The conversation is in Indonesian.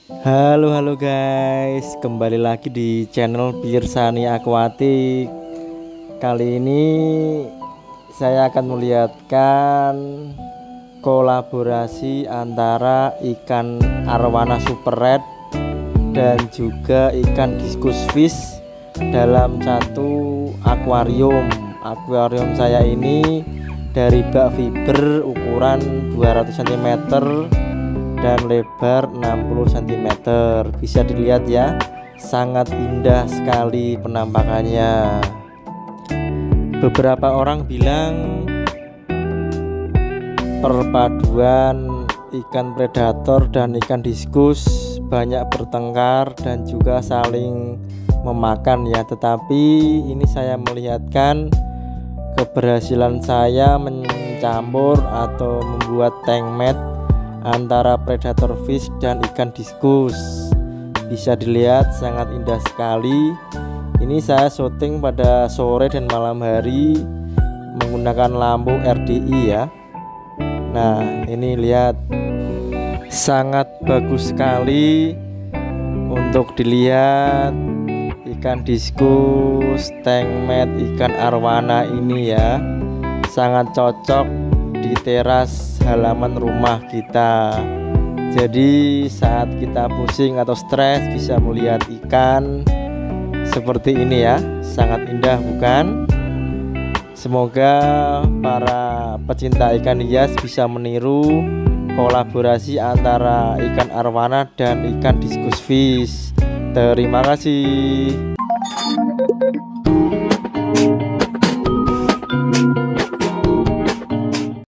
Halo guys, kembali lagi di channel Pirsani Aquatic. Kali ini saya akan melihatkan kolaborasi antara ikan arwana super red dan juga ikan discus fish dalam satu akuarium. Akuarium saya ini dari bak fiber ukuran 200 cm dan lebar 60 cm. Bisa dilihat ya, sangat indah sekali penampakannya. Beberapa orang bilang perpaduan ikan predator dan ikan diskus banyak bertengkar dan juga saling memakan ya, tetapi ini saya melihatkan keberhasilan saya mencampur atau membuat tank mat antara predator fish dan ikan diskus. Bisa dilihat sangat indah sekali. Ini saya syuting pada sore dan malam hari menggunakan lampu RDI ya. Nah ini lihat, sangat bagus sekali untuk dilihat ikan diskus, tank mat, ikan arwana ini ya. Sangat cocok di teras halaman rumah kita. Jadi saat kita pusing atau stres bisa melihat ikan seperti ini ya, sangat indah bukan? Semoga para pecinta ikan hias bisa meniru kolaborasi antara ikan arwana dan ikan discus fish. Terima kasih.